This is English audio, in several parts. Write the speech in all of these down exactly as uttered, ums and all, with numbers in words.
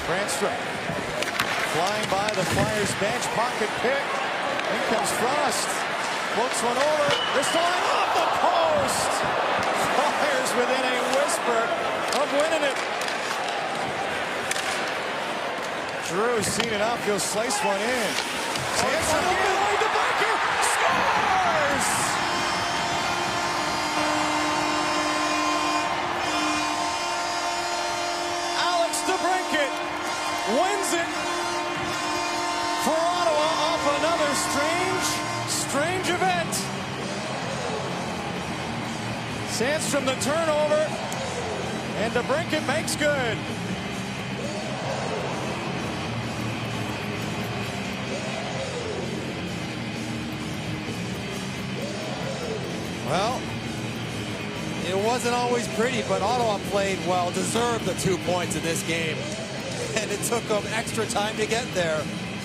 Sandstrom flying by the Flyers bench, pocket pick. In comes Frost. Floats one over. This line off the post. Flyers within a whisper of winning it. Drew seen it up. He'll slice one in. Sandstrom going to DeBrincat. Scores! Alex DeBrincat wins it for Ottawa off another strange, strange event. Sandstrom the turnover, and DeBrincat makes good. Well, it wasn't always pretty, but Ottawa played well, deserved the two points in this game. And it took them extra time to get there.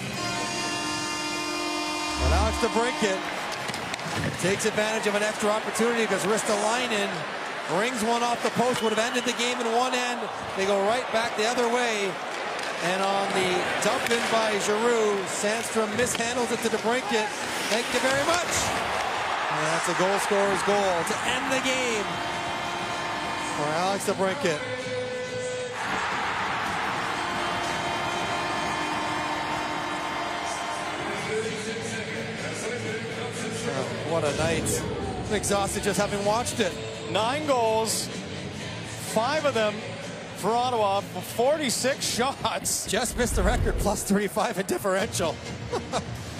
But Alex DeBrincat takes advantage of an extra opportunity because Ristolainen rings one off the post, would have ended the game in one end. They go right back the other way. And on the dump in by Giroux, Sandstrom mishandles it to DeBrincat. Thank you very much. And that's a goal scorer's goal to end the game for Alex DeBrincat. Oh, what a night. I'm exhausted just having watched it. Nine goals, five of them for Ottawa, forty-six shots. Just missed the record, plus thirty-five in differential.